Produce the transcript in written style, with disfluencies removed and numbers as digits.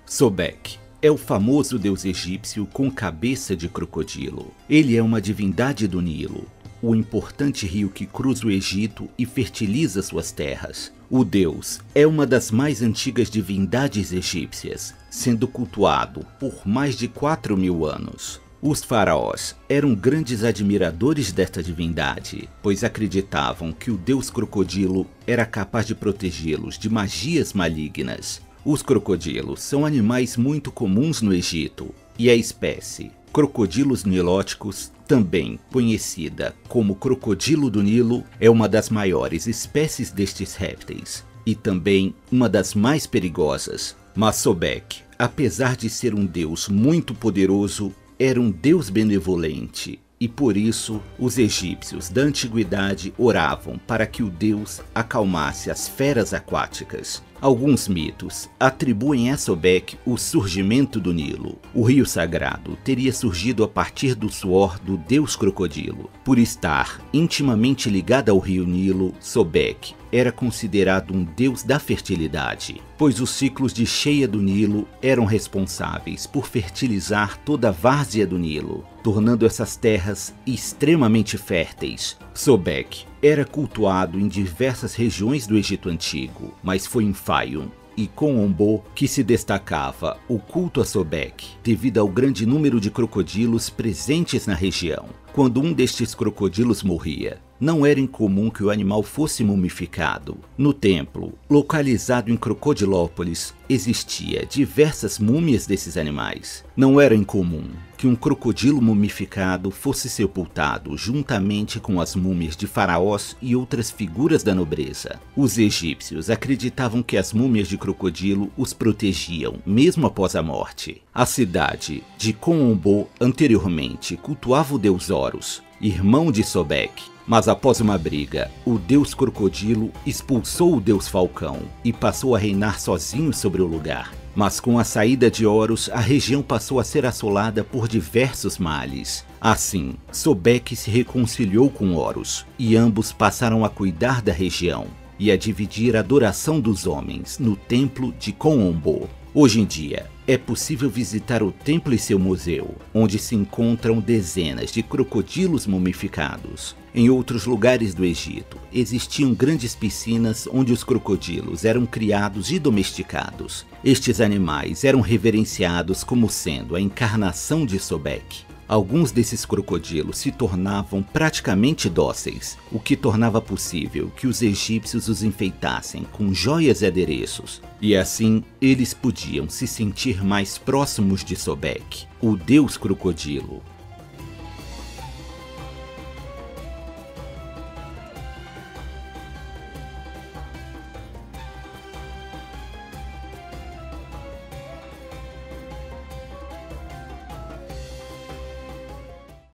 Sobek é o famoso deus egípcio com cabeça de crocodilo. Ele é uma divindade do Nilo, o importante rio que cruza o Egito e fertiliza suas terras. O deus é uma das mais antigas divindades egípcias, sendo cultuado por mais de 4.000 anos. Os faraós eram grandes admiradores desta divindade, pois acreditavam que o deus crocodilo era capaz de protegê-los de magias malignas. Os crocodilos são animais muito comuns no Egito, e a espécie Crocodilos nilóticos, também conhecida como crocodilo do Nilo, é uma das maiores espécies destes répteis, e também uma das mais perigosas. Mas Sobek, apesar de ser um deus muito poderoso, era um deus benevolente, e por isso os egípcios da antiguidade oravam para que o deus acalmasse as feras aquáticas. Alguns mitos atribuem a Sobek o surgimento do Nilo. O rio sagrado teria surgido a partir do suor do deus crocodilo. Por estar intimamente ligado ao rio Nilo, Sobek era considerado um deus da fertilidade, pois os ciclos de cheia do Nilo eram responsáveis por fertilizar toda a várzea do Nilo, tornando essas terras extremamente férteis. Sobek era cultuado em diversas regiões do Egito Antigo, mas foi em Fayum e Kom-Ombo que se destacava o culto a Sobek, devido ao grande número de crocodilos presentes na região. Quando um destes crocodilos morria, não era incomum que o animal fosse mumificado. No templo, localizado em Crocodilópolis, existia diversas múmias desses animais. Não era incomum que um crocodilo mumificado fosse sepultado juntamente com as múmias de faraós e outras figuras da nobreza. Os egípcios acreditavam que as múmias de crocodilo os protegiam, mesmo após a morte. A cidade de Kom-Ombo anteriormente cultuava o deus Horus, irmão de Sobek. Mas após uma briga, o deus crocodilo expulsou o deus falcão e passou a reinar sozinho sobre o lugar. Mas com a saída de Horus, a região passou a ser assolada por diversos males. Assim, Sobek se reconciliou com Horus, e ambos passaram a cuidar da região e a dividir a adoração dos homens no templo de Kom-Ombo. Hoje em dia, é possível visitar o templo e seu museu, onde se encontram dezenas de crocodilos mumificados. Em outros lugares do Egito, existiam grandes piscinas onde os crocodilos eram criados e domesticados. Estes animais eram reverenciados como sendo a encarnação de Sobek. Alguns desses crocodilos se tornavam praticamente dóceis, o que tornava possível que os egípcios os enfeitassem com joias e adereços, e assim eles podiam se sentir mais próximos de Sobek, o deus crocodilo.